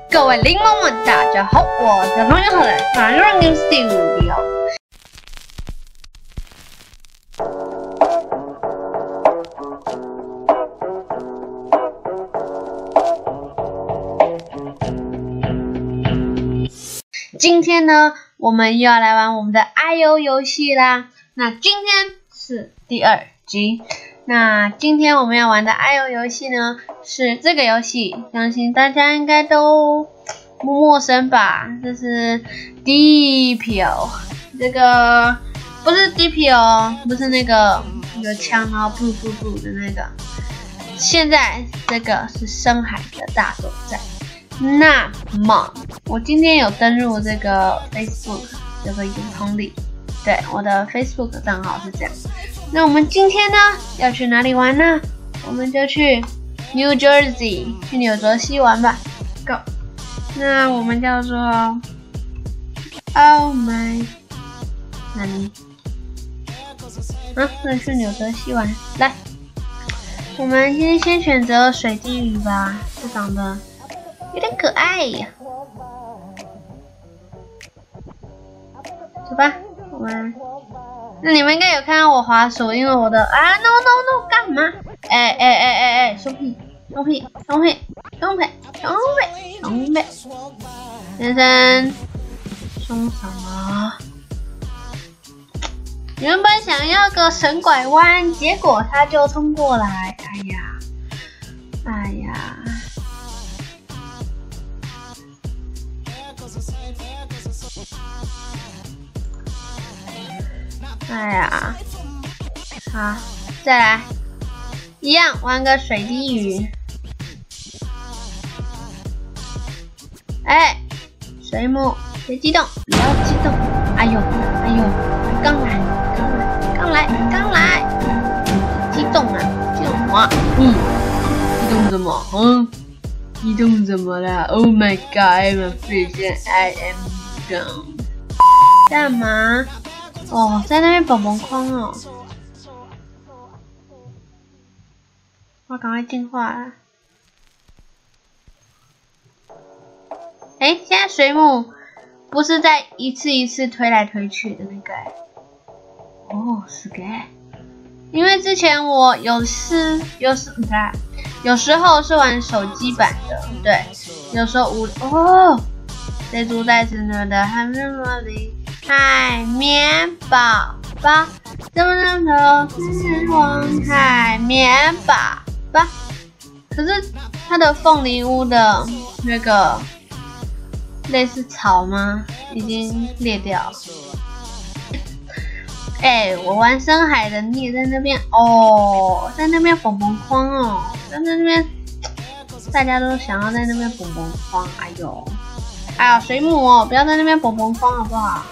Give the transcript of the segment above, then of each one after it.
各位柠檬们，大家好，我是龙友好的反让 Game Studio。今天呢，我们又要来玩我们的 IO 游戏啦。那今天是第2集。那今天我们要玩的 IO 游戏呢，是这个游戏，相信大家应该都不陌生吧？这是 DPO， 这个不是 DPO， 不是那个有枪然后噗噗噗的那个。现在这个是深海的大作战。那么我今天有登入这个 Facebook， 叫做永通里，对，我的 Facebook 账号是这样。那我们今天呢要去哪里玩呢？我们就去 New Jersey， 去纽泽西玩吧。Go。那我们叫做 Oh my， 哪里？那去纽泽西玩。来，我们今天先选择水滴鱼吧，这长得有点可爱呀。走吧，我们。那你们应该有看到我滑鼠，因为我的no 干嘛？松屁，先生，松什么？原本想要个神拐弯，结果他就冲过来，哎呀。好，再来，一样玩个水滴鱼。水母，别激动，不要激动。哎呦，刚来，激动啊，激动什么？激动什么？激动什么啦 ？Oh my god, I'm a fish and I am down。干嘛？哦，在那边蹦蹦框哦。我赶快进化了。现在水母不是在一次一次推来推去的那个是个因为之前我有时候是玩手机版的，对，有时候这猪在吃的海绵宝宝，海绵宝宝，怎么能头是往海绵宝宝？可是它的凤梨屋的那个类似草吗？已经裂掉了。我玩深海的，你也在那边在那边蹦蹦框在那边，大家都想要在那边蹦蹦框。哎呦，水母不要在那边蹦蹦框好不好？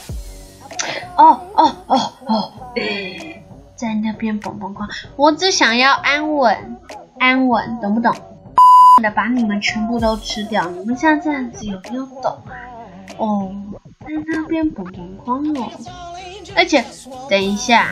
在那边蹦蹦框，我只想要安稳，懂不懂？的把你们全部都吃掉，你们像这样子有没有懂啊？在那边蹦蹦框而且等一下，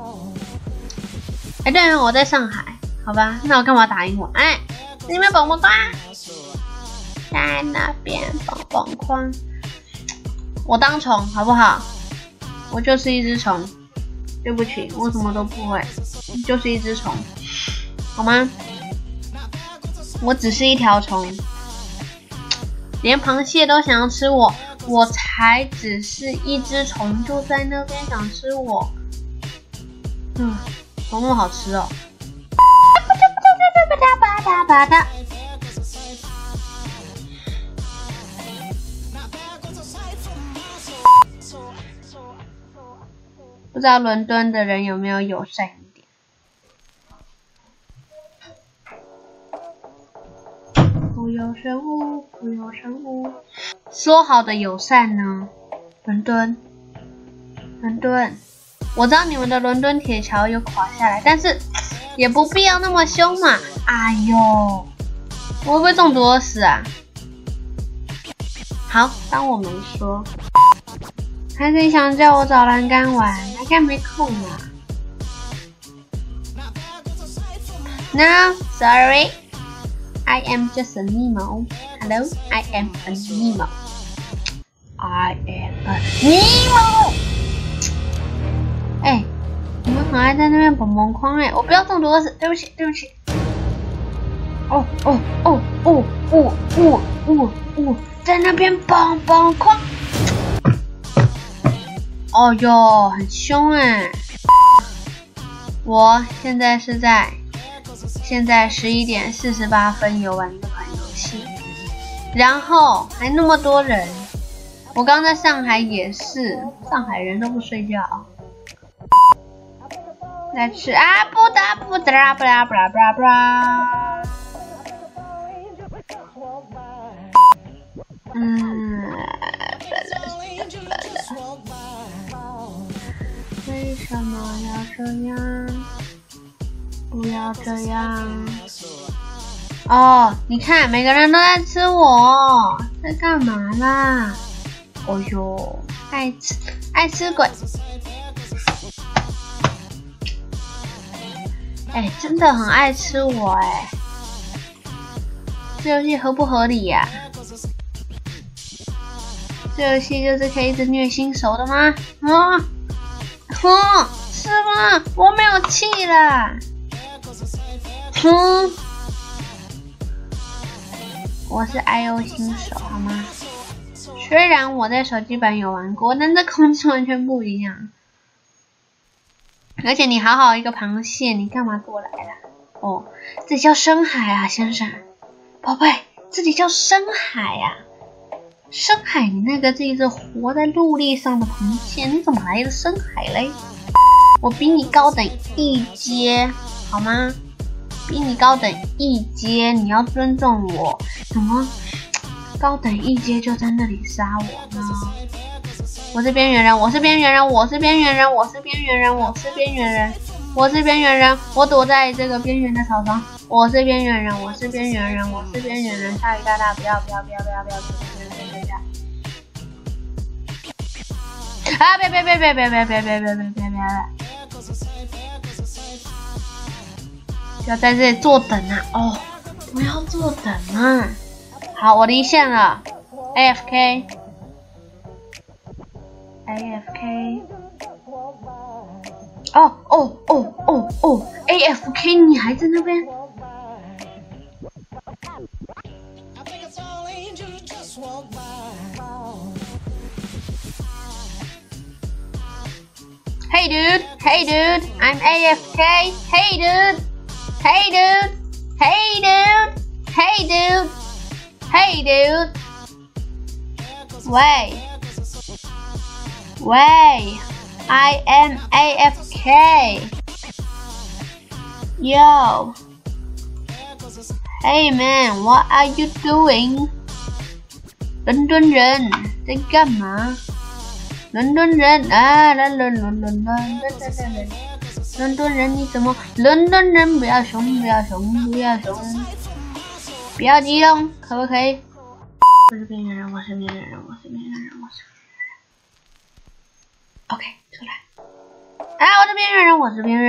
对，我在上海，好吧，那我干嘛打英文？在那边蹦蹦框，在那边蹦蹦框，我当虫好不好？我就是一只虫，对不起，我什么都不会，就是一只虫，好吗？我只是一条虫，连螃蟹都想要吃我，我才只是一只虫，就在那边想吃我。虫那么好吃哦！不知道伦敦的人有没有友善一点？不有生物，说好的友善呢？伦敦，我知道你们的伦敦铁桥有垮下来，但是也不必要那么凶嘛。我会不会中毒而死啊？好，当我没说。还是你想叫我找栏杆玩？栏杆没空啊。No, sorry. I am just a Nemo. Hello, I am a Nemo. I am a Nemo. 哎，你们很爱在那边蹦蹦框哎，我不要中毒饿死，对不起，对不起。哦，在那边蹦蹦框。哦哟，很凶哎！我现在11点48分有玩这款游戏，然后还那么多人。我刚在上海也是，上海人都不睡觉。来吃啊！不啦！为什么要这样？不要这样！哦，你看，每个人都在吃我，在干嘛啦？哦哟，爱吃鬼！哎，真的很爱吃我哎！这游戏合不合理呀？这游戏就是可以一直虐新手的吗？是吗？我没有气了。我是 IO 新手好吗？虽然我在手机版有玩过，但这空间完全不一样。而且你好好一个螃蟹，你干嘛过来了？哦，这叫深海啊，先生，宝贝，这里叫深海啊。深海，你那个是活在陆地上的螃蟹，你怎么来的深海嘞？我比你高等一阶，好吗？比你高等一阶，你要尊重我。怎么高等一阶就在那里杀我呢？我是边缘人，我是边缘人，我是边缘人，我是边缘人，我是边缘人，我是边缘人，我躲在这个边缘的草丛。我是边缘人，我是边缘人，我是边缘人。下雨大大，不要！啊！别！不要在这里坐等啊！哦，不要坐等啊！好，我离线了 ，AFK。哦 ，AFK， 你还在那边？Hey dude, I'm AFK. Hey dude. Wait, I am AFK. Yo. Hey man, what are you doing? 伦敦人在干嘛？伦敦人啊，伦敦人你怎么？伦敦人不要凶，不要激动，可不可以？我是边缘人。OK， 出来。啊，我是边缘人。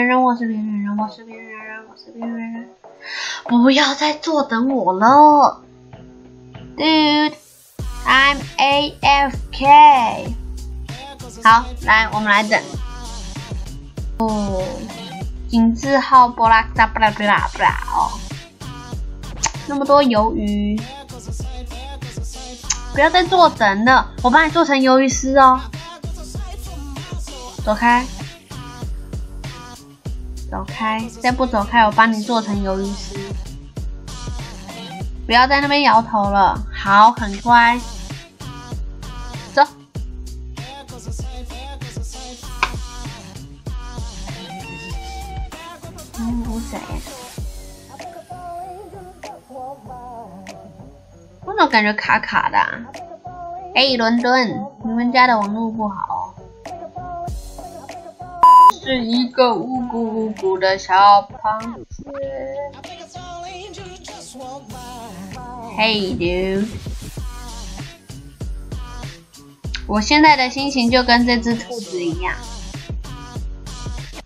不要再坐等我了 ，Dude, I'm AFK。好，来，我们来等。哦，井字号布拉哦，那么多鱿鱼，不要再坐等了，我帮你做成鱿鱼丝哦。走开，再不走开，我帮你做成鱿鱼丝。不要在那边摇头了，好，很乖。走。我谁？我怎么感觉卡卡的啊？哎，伦敦，你们家的网络不好哦。是一个无辜的小螃蟹。Hey dude， 我现在的心情就跟这只兔子一样，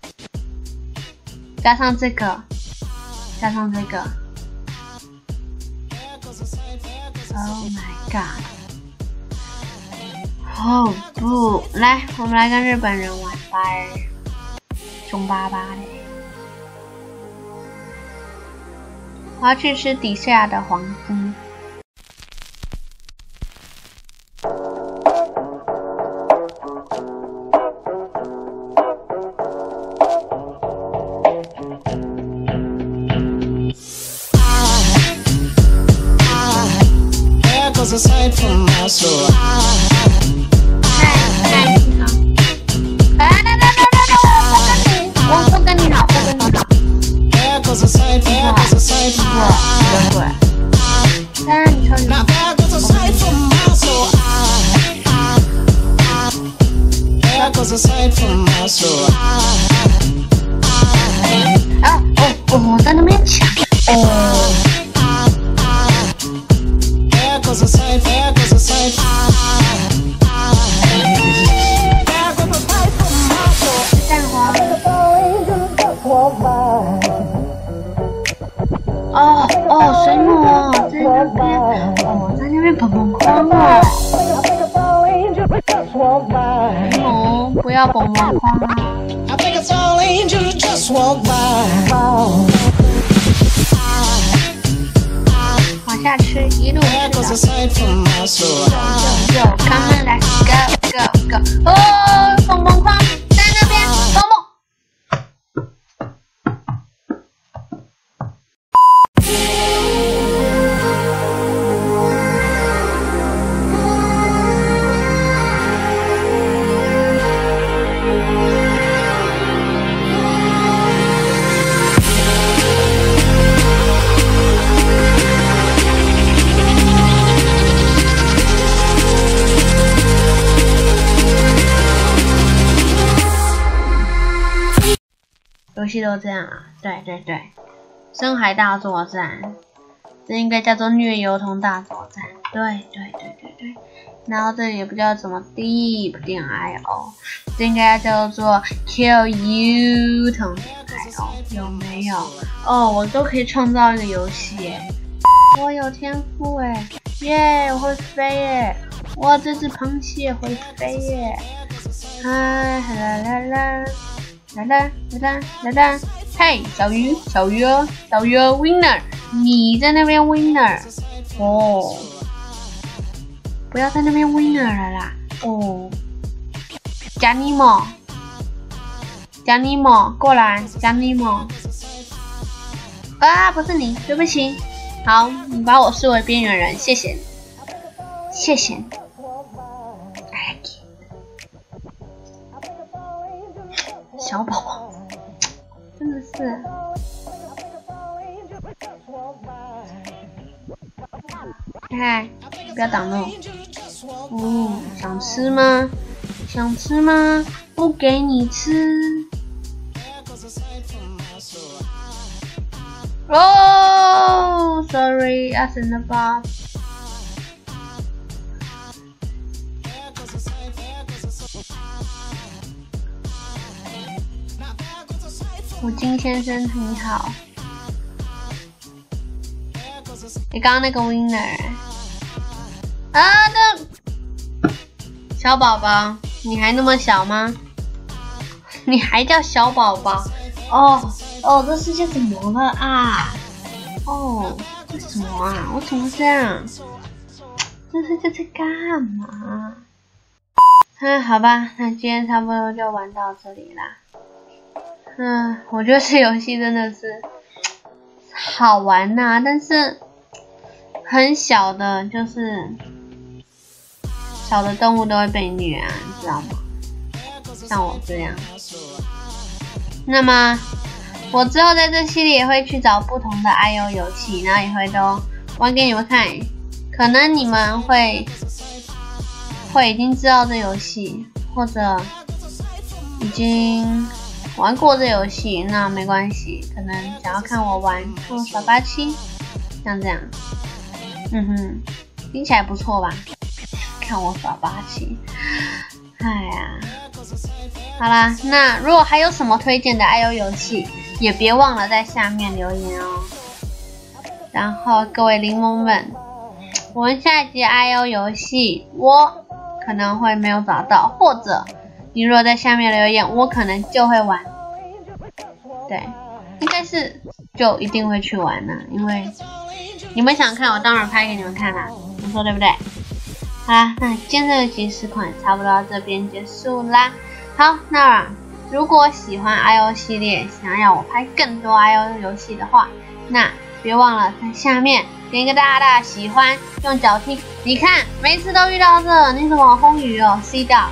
加上这个， my god！ 哦不，来，我们来跟日本人玩吧，凶巴巴的。我要去吃底下的黄金。 Aside from my soul. 我不跟你好，不跟你好。 There goes a sight, there goes a sight from my soul. 当然你超级。 Now there goes a sight from my soul. There goes a sight from my soul. 啊哦，我在那边抢哦。 There goes a sight, there goes a sight. There goes a sight from my soul. 蛋黄。哦，水母哦，在那边哦，在那边蹦蹦框哦。水母不要蹦蹦框啊。 I think it's all angels just walk by. 往下吃，一路 There goes a 吃 sight from my soul. 的。Come on, let's go, go, go. 哦，蹦蹦框在那边，蹦蹦。游戏都这样啊，对对对，深海大作战，这应该叫做虐幼童大作战，对对对对对，然后这也不叫什么 deep.io， 这应该叫做 kill you 童.io， 有没有？哦，我都可以创造一个游戏耶，我有天赋哎，耶，我会飞耶，哇，这只螃蟹会飞耶，嗨啦啦啦。来啦！嘿，小鱼哦，winner， 你在那边 winner， 哦，不要在那边 winner 了啦，哦，加尼莫，过来，加尼莫，啊，不是你，对不起，好，你把我视为边缘人，谢谢你。小宝宝，真的是，哎，不要挡路。想吃吗？不给你吃。哦 ，sorry， I sent the box。虎金先生你好，你刚刚那个 winner 啊，这小宝宝，你还那么小吗？你还叫小宝宝？哦，这世界怎么了啊？哦，这什么啊？我怎么这样？这世界在干嘛？好吧，那今天差不多就玩到这里啦。我觉得这游戏真的是好玩呐，但是很小的，就是小的动物都会被虐啊，你知道吗？像我这样。那么我之后在这系列也会去找不同的 IO 游戏，然后也会都玩给你们看。可能你们会已经知道这游戏，或者已经玩过这游戏，那没关系，可能想要看我玩耍霸气，像这样，听起来不错吧？看我耍霸气，哎呀，好啦，那如果还有什么推荐的 IO 游戏，也别忘了在下面留言哦。然后各位柠檬们， 我们下一集 IO 游戏我可能会没有找到，或者你如果在下面留言，我可能就会玩。对，应该是就一定会去玩啦，因为你们想看，我当然拍给你们看啦，你说对不对？好啦，那今天这个即时款差不多到这边结束啦。好，那如果喜欢 IO 系列，想要我拍更多 IO 游戏的话，那别忘了在下面点一个大大喜欢，用脚踢。你看，每次都遇到这，你怎么风雨哦 ？C 到。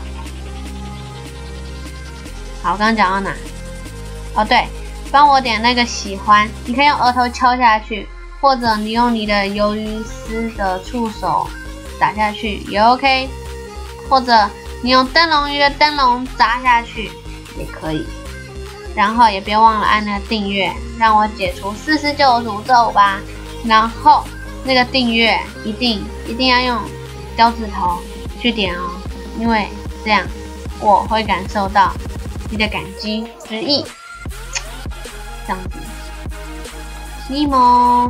好，我刚刚讲到哪？哦对，帮我点那个喜欢，你可以用额头敲下去，或者你用你的鱿鱼丝的触手打下去也 OK， 或者你用灯笼鱼的灯笼砸下去也可以。然后也别忘了按那个订阅，让我解除49诅咒吧。然后那个订阅一定要用脚趾头去点哦，因为这样我会感受到你的感激之意。这样子，尼莫。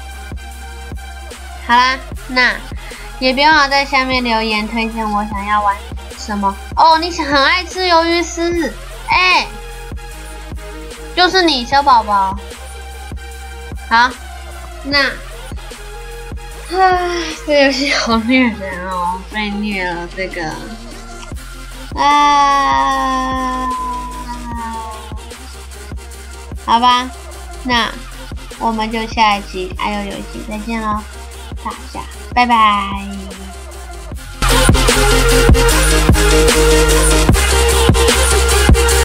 好啦，那也别忘了在下面留言推荐我想要玩什么哦。你很爱吃鱿鱼丝，就是你小宝宝。好，那，这游戏好虐人哦，被虐了这个，好吧，那我们就下一集IO游戏再见喽，大家拜拜。